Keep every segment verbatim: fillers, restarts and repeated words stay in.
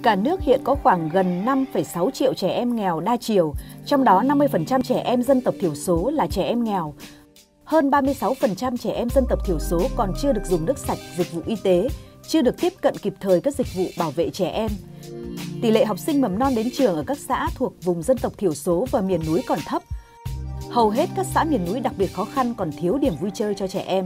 Cả nước hiện có khoảng gần năm phẩy sáu triệu trẻ em nghèo đa chiều, trong đó năm mươi phần trăm trẻ em dân tộc thiểu số là trẻ em nghèo. Hơn ba mươi sáu phần trăm trẻ em dân tộc thiểu số còn chưa được dùng nước sạch, dịch vụ y tế, chưa được tiếp cận kịp thời các dịch vụ bảo vệ trẻ em. Tỷ lệ học sinh mầm non đến trường ở các xã thuộc vùng dân tộc thiểu số và miền núi còn thấp. Hầu hết các xã miền núi đặc biệt khó khăn còn thiếu điểm vui chơi cho trẻ em.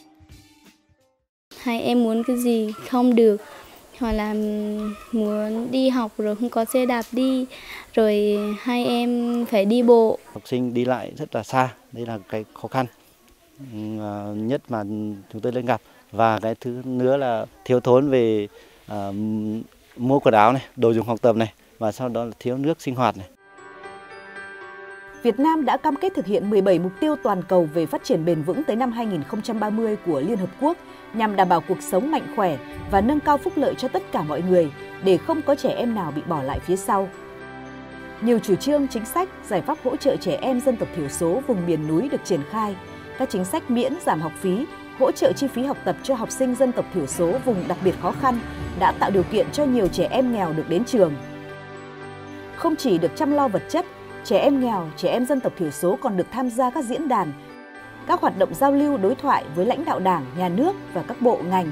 Hai em muốn cái gì không được, hoặc là muốn đi học rồi không có xe đạp đi, rồi hai em phải đi bộ. Học sinh đi lại rất là xa, đây là cái khó khăn nhất mà chúng tôi lên gặp. Và cái thứ nữa là thiếu thốn về uh, mua quần áo này, đồ dùng học tập này, và sau đó là thiếu nước sinh hoạt này. Việt Nam đã cam kết thực hiện mười bảy mục tiêu toàn cầu về phát triển bền vững tới năm hai nghìn không trăm ba mươi của Liên Hợp Quốc nhằm đảm bảo cuộc sống mạnh khỏe và nâng cao phúc lợi cho tất cả mọi người để không có trẻ em nào bị bỏ lại phía sau. Nhiều chủ trương, chính sách, giải pháp hỗ trợ trẻ em dân tộc thiểu số vùng miền núi được triển khai. Các chính sách miễn giảm học phí, hỗ trợ chi phí học tập cho học sinh dân tộc thiểu số vùng đặc biệt khó khăn đã tạo điều kiện cho nhiều trẻ em nghèo được đến trường. Không chỉ được chăm lo vật chất, trẻ em nghèo, trẻ em dân tộc thiểu số còn được tham gia các diễn đàn, các hoạt động giao lưu đối thoại với lãnh đạo Đảng, Nhà nước và các bộ ngành.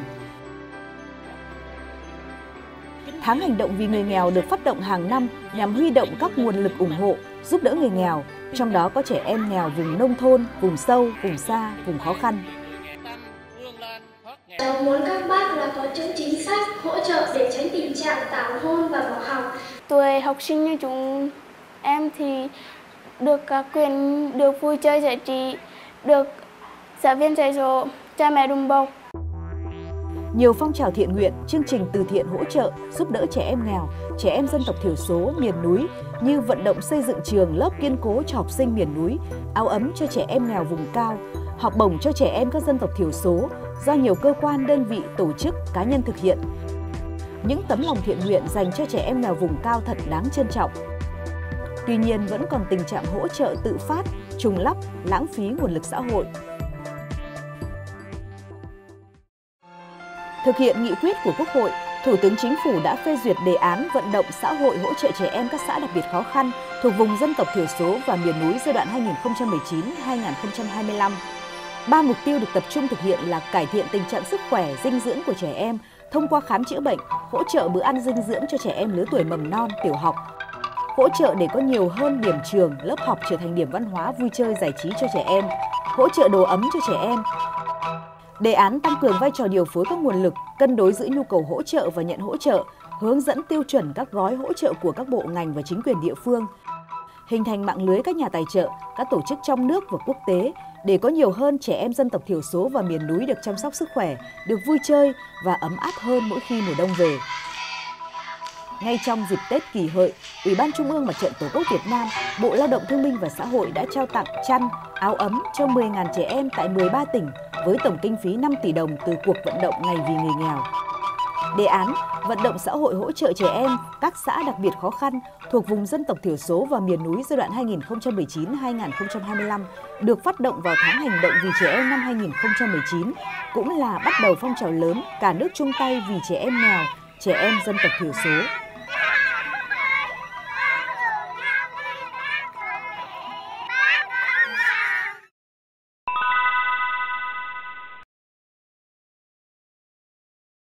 Tháng hành động vì người nghèo được phát động hàng năm nhằm huy động các nguồn lực ủng hộ, giúp đỡ người nghèo, trong đó có trẻ em nghèo vùng nông thôn, vùng sâu, vùng xa, vùng khó khăn. Cháu muốn các bác là có những chính sách hỗ trợ để tránh tình trạng tảo hôn và bỏ học. Tuổi học sinh như chúng em thì được các quyền, được vui chơi giải trí, được giáo viên dạy dỗ, cha mẹ đùm bọc. Nhiều phong trào thiện nguyện, chương trình từ thiện hỗ trợ, giúp đỡ trẻ em nghèo, trẻ em dân tộc thiểu số, miền núi như vận động xây dựng trường lớp kiên cố cho học sinh miền núi, áo ấm cho trẻ em nghèo vùng cao, học bổng cho trẻ em các dân tộc thiểu số do nhiều cơ quan, đơn vị, tổ chức, cá nhân thực hiện. Những tấm lòng thiện nguyện dành cho trẻ em nghèo vùng cao thật đáng trân trọng. Tuy nhiên, vẫn còn tình trạng hỗ trợ tự phát, trùng lắp, lãng phí nguồn lực xã hội. Thực hiện nghị quyết của Quốc hội, Thủ tướng Chính phủ đã phê duyệt đề án vận động xã hội hỗ trợ trẻ em các xã đặc biệt khó khăn thuộc vùng dân tộc thiểu số và miền núi giai đoạn hai nghìn không trăm mười chín đến hai nghìn không trăm hai mươi lăm. Ba mục tiêu được tập trung thực hiện là cải thiện tình trạng sức khỏe, dinh dưỡng của trẻ em thông qua khám chữa bệnh, hỗ trợ bữa ăn dinh dưỡng cho trẻ em lứa tuổi mầm non, tiểu học, hỗ trợ để có nhiều hơn điểm trường, lớp học trở thành điểm văn hóa, vui chơi, giải trí cho trẻ em, hỗ trợ đồ ấm cho trẻ em. Đề án tăng cường vai trò điều phối các nguồn lực, cân đối giữa nhu cầu hỗ trợ và nhận hỗ trợ, hướng dẫn tiêu chuẩn các gói hỗ trợ của các bộ ngành và chính quyền địa phương, hình thành mạng lưới các nhà tài trợ, các tổ chức trong nước và quốc tế để có nhiều hơn trẻ em dân tộc thiểu số và miền núi được chăm sóc sức khỏe, được vui chơi và ấm áp hơn mỗi khi mùa đông về. Ngay trong dịp Tết Kỷ Hợi, Ủy ban Trung ương Mặt trận Tổ quốc Việt Nam, Bộ Lao động Thương binh và Xã hội đã trao tặng chăn, áo ấm cho mười nghìn trẻ em tại mười ba tỉnh với tổng kinh phí năm tỷ đồng từ cuộc vận động Ngày vì người nghèo. Đề án vận động xã hội hỗ trợ trẻ em các xã đặc biệt khó khăn thuộc vùng dân tộc thiểu số và miền núi giai đoạn hai nghìn không trăm mười chín đến hai nghìn không trăm hai mươi lăm được phát động vào tháng hành động vì trẻ em năm hai nghìn không trăm mười chín, cũng là bắt đầu phong trào lớn cả nước chung tay vì trẻ em nghèo, trẻ em dân tộc thiểu số.